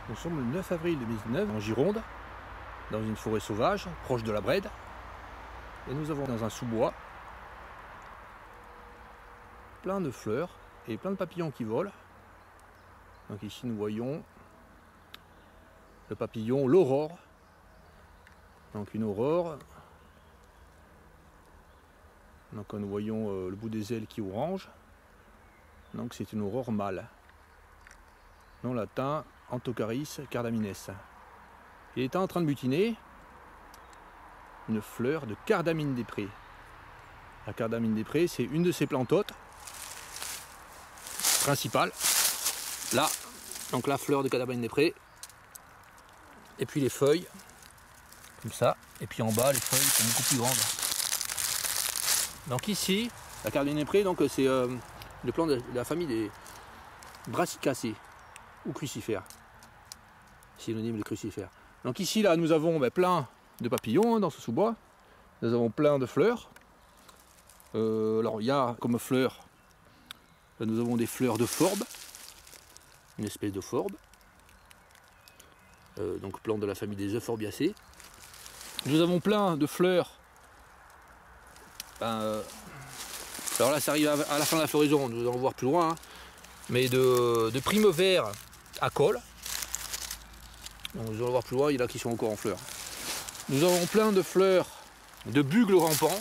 Nous sommes le 9 avril 2019 en Gironde, dans une forêt sauvage, proche de la Brède. Et nous avons dans un sous-bois plein de fleurs et plein de papillons qui volent. Donc ici nous voyons le papillon, l'aurore. Donc une aurore. Donc nous voyons le bout des ailes qui est orange. Donc c'est une aurore mâle. Nom latin Anthocharis cardamines. Il est en train de butiner une fleur de cardamine des prés. La cardamine des prés, c'est une de ces plantes hôtes principales. Là, donc la fleur de cardamine des prés. Et puis les feuilles, comme ça. Et puis en bas, les feuilles sont beaucoup plus grandes. Donc ici, la cardamine des prés, c'est une plante de la famille des brassicacées ou crucifères. Synonyme de crucifères. Donc ici, là, nous avons plein de papillons dans ce sous-bois. Nous avons plein de fleurs. Alors il y a comme fleurs, nous avons des fleurs de forbe, une espèce de forbe. Donc plante de la famille des euphorbiacées. Nous avons plein de fleurs. Alors là, ça arrive à la fin de la floraison, nous allons voir plus loin, hein, mais de primevère à col. Donc nous allons voir plus loin, il y en a qui sont encore en fleurs. Nous avons plein de fleurs de bugle rampant.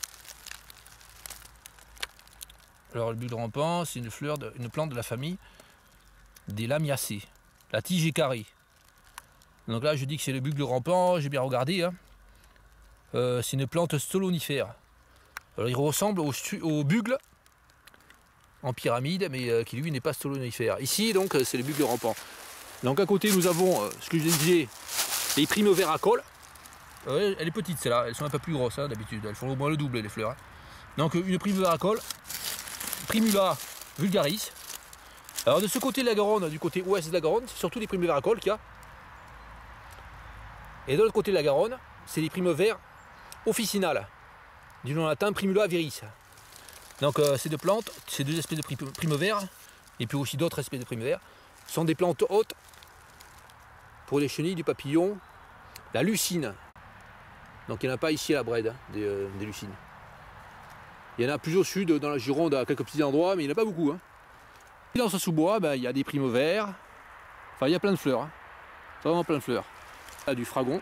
Alors le bugle rampant, c'est une plante de la famille des lamiacées. La tige est carrée. Donc là, je dis que c'est le bugle rampant, j'ai bien regardé. Hein. C'est une plante stolonifère. Alors il ressemble au bugle en pyramide, mais qui lui n'est pas stolonifère. Ici, donc, c'est le bugle rampant. Donc à côté, nous avons, ce que je disais, les primevères à col. Elle est petite celle-là, elles sont un peu plus grosses hein, d'habitude, elles font au moins le double les fleurs. Hein. Donc une primevère à col, Primula vulgaris. Alors de ce côté de la Garonne, du côté ouest de la Garonne, c'est surtout les primevères à col qu'il y a. Et de l'autre côté de la Garonne, c'est les primevères officinales, du nom latin Primula viris. Donc ces deux plantes, ces deux espèces de primevères, et puis aussi d'autres espèces de primevères, sont des plantes hautes pour les chenilles du papillon, la lucine. Donc il n'y en a pas ici à la Brède, hein, des lucines. Il y en a plus au sud, dans la Gironde, à quelques petits endroits, mais il n'y en a pas beaucoup. Hein. Dans ce sous-bois, il y a des primevères, enfin il y a plein de fleurs, hein. Vraiment plein de fleurs. Il y a du fragon.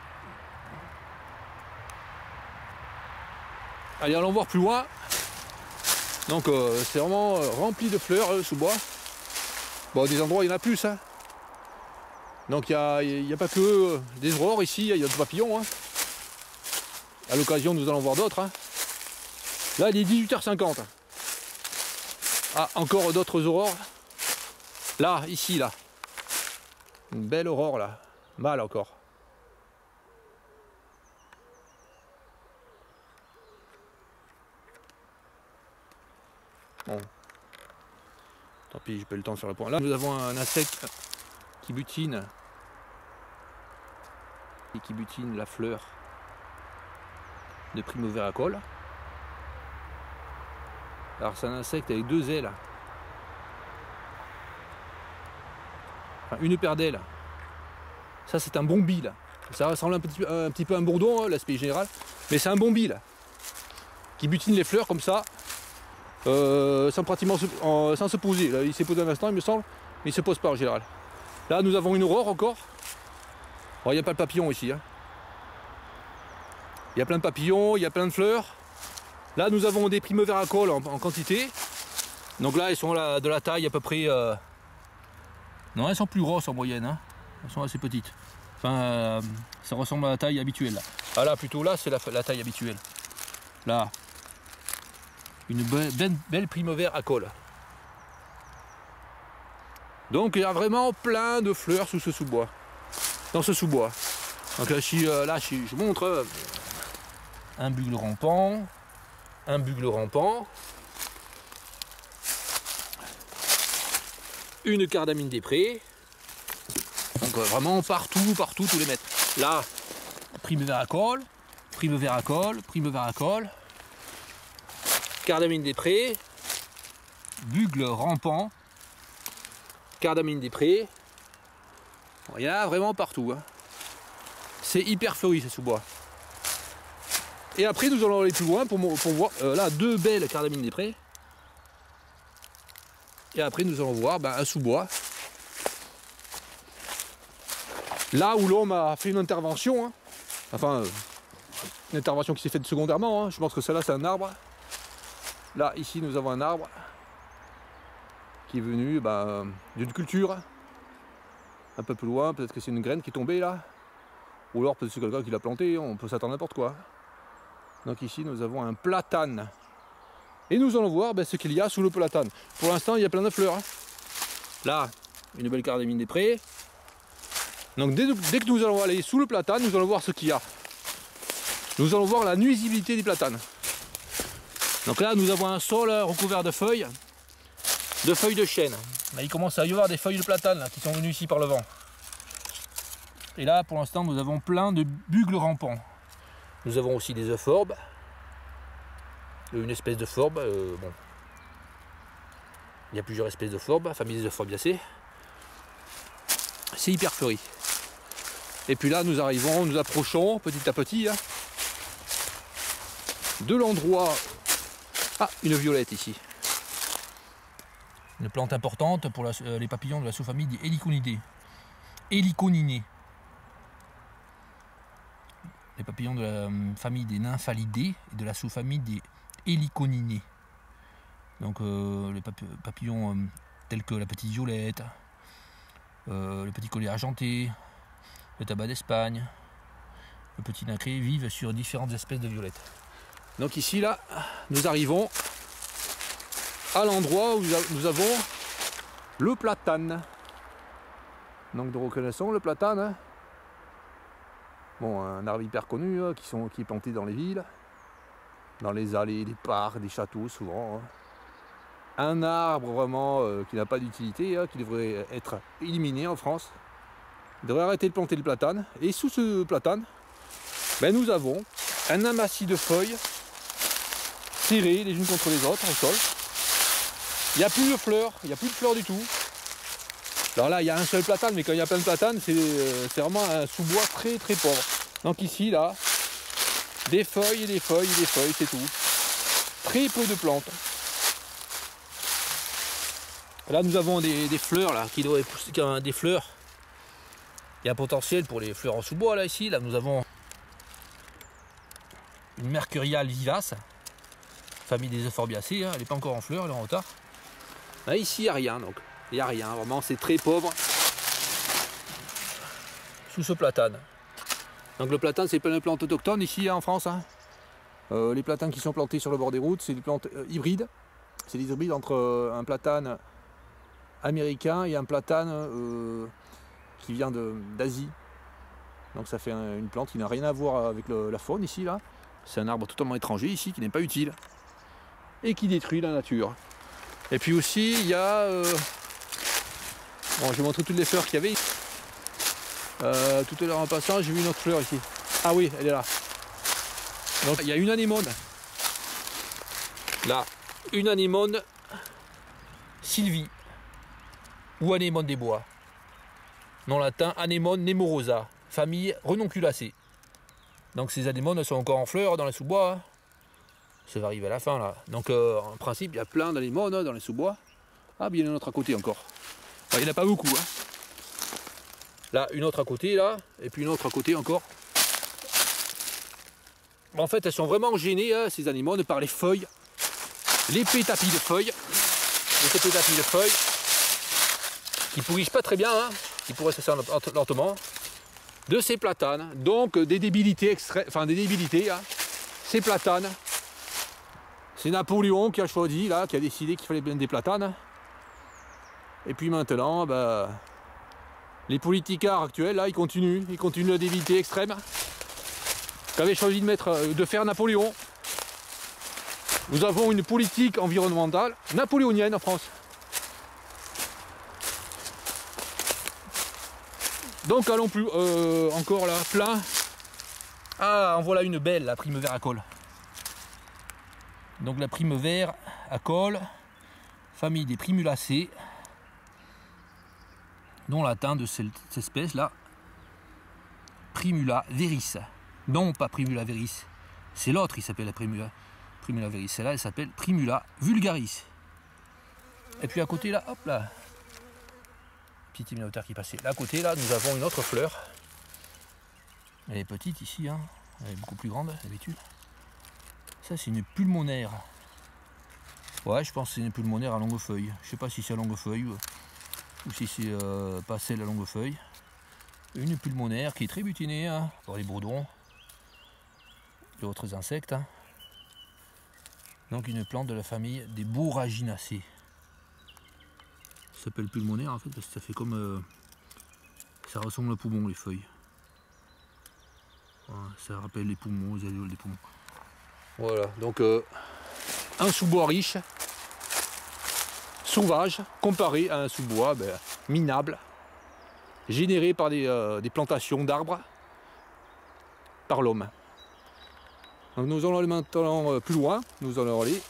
Allez, allons voir plus loin. Donc c'est vraiment rempli de fleurs, le sous-bois. Bon, des endroits, il y en a plus. Hein. Donc il n'y a pas que des aurores ici, il y a d'autres papillons. Hein. À l'occasion, nous allons voir d'autres. Hein. Là, il est 18h50. Ah, encore d'autres aurores. Là, ici, là. Une belle aurore, là. Mâle encore. Bon. Tant pis, j'ai pas eu le temps de faire le point. Là, nous avons un insecte qui butine. Et qui butine la fleur de primevère à col. Alors c'est un insecte avec deux ailes. Enfin, une paire d'ailes. Ça c'est un bombil. Ça ressemble un petit peu à un bourdon, hein, l'aspect général. Mais c'est un bombil qui butine les fleurs comme ça. Sans se poser. Là, il s'est posé un instant il me semble. Mais il ne se pose pas en général. Là nous avons une aurore encore. Il n'y a pas de papillon ici. Hein. Il y a plein de papillons, il y a plein de fleurs. Là, nous avons des primevères à col en quantité. Donc là, elles sont de la taille à peu près... Non, elles sont plus grosses en moyenne. Hein. Elles sont assez petites. Enfin, ça ressemble à la taille habituelle. Là. Ah là, plutôt là, c'est la taille habituelle. Là, une belle primevère à col. Donc, il y a vraiment plein de fleurs sous ce sous-bois. Dans ce sous-bois. Donc là, je montre un bugle rampant. Un bugle rampant, une cardamine des prés, donc vraiment partout, tous les mètres. Là, primevère à col, primevère à col, primevère à col, cardamine des prés, bugle rampant, cardamine des prés, Il y en a vraiment partout. Hein. C'est hyper fleuri, ce sous-bois. Et après, nous allons aller plus loin pour voir là 2 belles cardamines des prés. Et après, nous allons voir un sous-bois. Là où l'homme a fait une intervention. Hein. Enfin, une intervention qui s'est faite secondairement. Hein. Je pense que celle-là, c'est un arbre. Là, ici, nous avons un arbre qui est venu d'une culture. Un peu plus loin, peut-être que c'est une graine qui est tombée là. Ou alors peut-être que c'est quelqu'un qui l'a planté, on peut s'attendre à n'importe quoi. Donc ici, nous avons un platane. Et nous allons voir ce qu'il y a sous le platane. Pour l'instant, il y a plein de fleurs. Hein. Là, une belle cardamine des prés. Donc dès que nous allons aller sous le platane, nous allons voir ce qu'il y a. Nous allons voir la nuisibilité des platanes. Donc là, nous avons un sol recouvert de feuilles de chêne. Là, il commence à y avoir des feuilles de platane là, qui sont venues ici par le vent. Et là, pour l'instant, nous avons plein de bugles rampants. Nous avons aussi des euphorbes. Une espèce de forbe. Bon. Il y a plusieurs espèces de forbes, famille des euphorbiacées. C'est hyper fleuri. Et puis là, nous approchons petit à petit hein, de l'endroit. Ah, une violette ici. Une plante importante pour les papillons de la sous-famille des Heliconinés. Les papillons de la famille des Nymphalidae et de la sous-famille des Heliconinés. Donc les papillons tels que la petite violette, le petit collier argenté, le tabac d'Espagne, le petit nacré vivent sur différentes espèces de violettes. Donc ici là, nous arrivons à l'endroit où nous avons le platane. Donc de reconnaissance, le platane. Hein. Bon, un arbre hyper connu hein, qui est planté dans les villes, dans les allées, des parcs, des châteaux souvent. Hein. Un arbre vraiment qui n'a pas d'utilité, hein, qui devrait être éliminé en France. Il devrait arrêter de planter le platane. Et sous ce platane, nous avons un amassis de feuilles serrées les unes contre les autres au sol. Il n'y a plus de fleurs, du tout. Alors là, il y a un seul platane, mais quand il y a plein de platanes, c'est vraiment un sous-bois très très pauvre. Donc ici, là, des feuilles, des feuilles, des feuilles, c'est tout. Très peu de plantes. Là, nous avons des fleurs là, qui doivent pousser des fleurs. Il y a un potentiel pour les fleurs en sous-bois là, ici. Là, nous avons une mercuriale vivace, famille des euphorbiacées. Hein, elle n'est pas encore en fleurs, elle est en retard. Là, ici, il n'y a rien, donc. Il n'y a rien, vraiment, c'est très pauvre. Sous ce platane. Donc le platane, c'est pas une plante autochtone ici hein, en France. Hein. Les platanes qui sont plantés sur le bord des routes, c'est des plantes hybrides. C'est des hybrides entre un platane américain et un platane qui vient d'Asie. Donc ça fait une plante qui n'a rien à voir avec la faune ici. Là. C'est un arbre totalement étranger ici, qui n'est pas utile. Et qui détruit la nature. Et puis aussi, il y a... Bon, je vais montrer toutes les fleurs qu'il y avait. Tout à l'heure en passant, j'ai vu une autre fleur ici. Ah oui, elle est là. Donc il y a une anémone. Là, une anémone Sylvie. Ou anémone des bois. Nom latin, anémone nemorosa. Famille renonculacée. Donc ces anémones sont encore en fleurs dans les sous-bois. Hein. Ça va arriver à la fin là. Donc en principe, il y a plein d'anémones dans les sous-bois. Ah, bien il y en a une autre à côté encore. Enfin, il n'y en a pas beaucoup. Hein. Là, une autre à côté, là, et puis une autre à côté encore. En fait, elles sont vraiment gênées, hein, ces anémones, par les feuilles, l'épais tapis de feuilles, qui pourrissent pas très bien, hein, qui pourraient se faire lentement, de ces platanes. Donc, des débilités extrêmes, enfin des débilités, hein, ces platanes. C'est Napoléon qui a choisi, là, qui a décidé qu'il fallait bien des platanes. Et puis maintenant, les politicards actuels, là, ils continuent la débilité extrême qu'avait choisi de faire Napoléon. Nous avons une politique environnementale napoléonienne en France. Donc allons plus, encore là, plein. Ah, en voilà une belle, la Primevère à col. Donc la Primevère à col, famille des Primulacées. nom latin de cette espèce là, Primula viris. Non, pas Primula viris, c'est l'autre, il s'appelle la Primula viris. Celle-là, elle s'appelle Primula vulgaris. Et puis à côté là, hop là, petit hyménoptère qui passait. Là à côté là, nous avons une autre fleur. Elle est petite ici, hein. Elle est beaucoup plus grande d'habitude. Ça c'est une pulmonaire. Ouais, je pense que c'est une pulmonaire à longue feuille. Je sais pas si c'est à longue feuille ou si c'est pas celle à longue feuille. Une pulmonaire qui est très butinée hein, par les bourdons et autres insectes. Hein. Donc une plante de la famille des Borraginacées. Ça s'appelle pulmonaire en fait parce que ça fait comme... ça ressemble au poumon les feuilles. Voilà, ça rappelle les poumons, les alvéoles des poumons. Voilà, donc un sous-bois riche, sauvage, comparé à un sous-bois minable, généré par des plantations d'arbres par l'homme. Donc nous allons aller maintenant plus loin, nous allons aller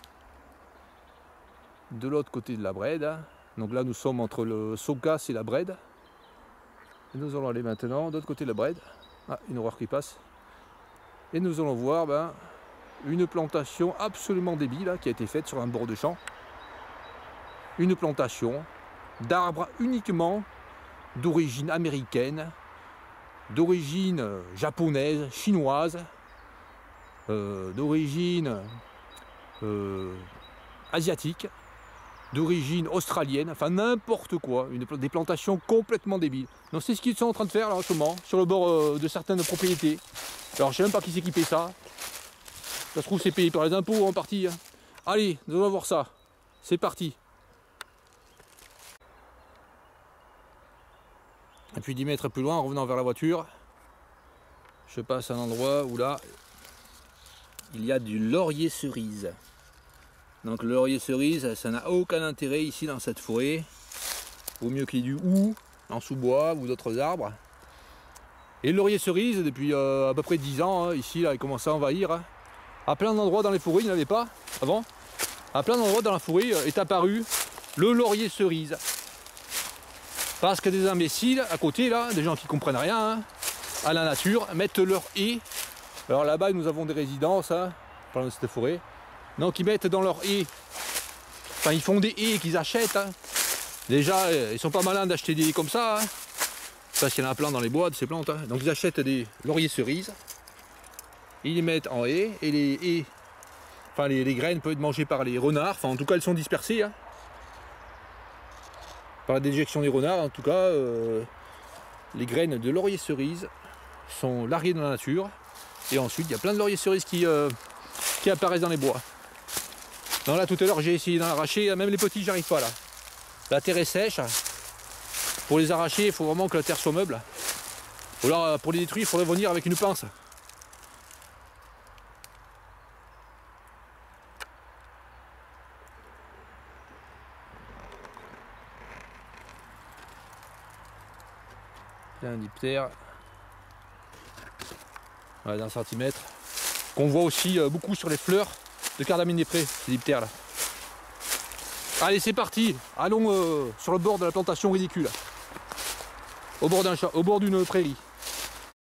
de l'autre côté de la Brède. Donc là nous sommes entre le Saucas et la Brède. Et nous allons aller maintenant de l'autre côté de la Brède. Ah, une horreur qui passe. Et nous allons voir une plantation absolument débile qui a été faite sur un bord de champ. Une plantation d'arbres uniquement d'origine américaine, d'origine japonaise, chinoise, d'origine asiatique, d'origine australienne, enfin n'importe quoi, des plantations complètement débiles. Donc c'est ce qu'ils sont en train de faire là en ce moment, sur le bord de certaines propriétés. Alors je sais même pas qui c'est qui paye ça. Ça se trouve c'est payé par les impôts en partie. Hein. Allez, nous allons voir ça. C'est parti. Et puis 10 mètres plus loin, en revenant vers la voiture, je passe à un endroit où là, il y a du laurier cerise. Donc le laurier cerise, ça n'a aucun intérêt ici dans cette forêt. Vaut mieux qu'il y ait du hou en sous-bois ou d'autres arbres. Et le laurier cerise, depuis à peu près 10 ans, hein, ici, là, il commence à envahir. Hein. À plein d'endroits dans les forêts, il n'y en avait pas avant. À plein d'endroits dans la forêt est apparu le laurier cerise. Parce que des imbéciles à côté, là, des gens qui comprennent rien hein, à la nature, mettent leur haie. Alors là-bas, nous avons des résidences, hein, dans cette forêt. Donc ils mettent dans leur haie, enfin ils font des haies qu'ils achètent. Hein. Déjà, ils sont pas malins d'acheter des haies comme ça, hein, parce qu'il y en a plein dans les bois de ces plantes. Hein. Donc ils achètent des lauriers cerises, ils les mettent en haie, et les haies, enfin les graines peuvent être mangées par les renards, enfin en tout cas elles sont dispersées. Hein. Par la déjection des renards, en tout cas, les graines de laurier cerise sont larguées dans la nature, et ensuite il y a plein de lauriers cerises qui apparaissent dans les bois. Donc là tout à l'heure j'ai essayé d'en arracher, même les petits j'arrive pas là. La terre est sèche. Pour les arracher il faut vraiment que la terre soit meuble. Ou alors pour les détruire il faudrait venir avec une pince. Un diptère. Voilà, d'un centimètre. Qu'on voit aussi beaucoup sur les fleurs de cardamine des prés, ces diptères là. Allez c'est parti, allons sur le bord de la plantation ridicule, au bord d'un champ, au bord d'une prairie.